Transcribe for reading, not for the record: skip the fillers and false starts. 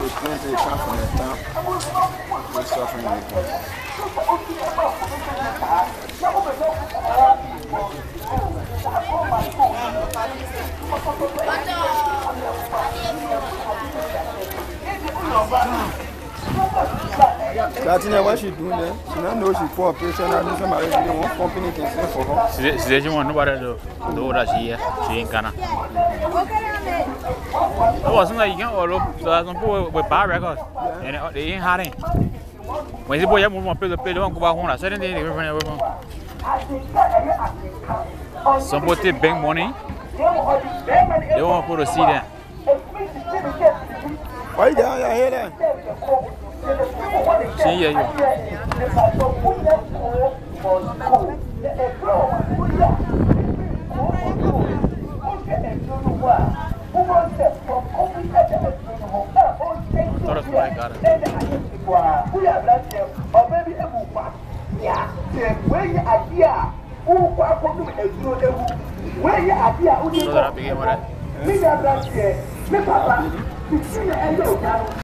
They come from the town. We're suffering with them. That's what she doing there. She don't know she's for operation and somebody one company can send for her. She said she want nobody to do that she ain't gonna. I wasn't like you can all look some people with bar records and they ain't hiding. When the boy have one pay the pay don't go back home. I said they somebody bank money. They want people to see that. Why you hear that? See you.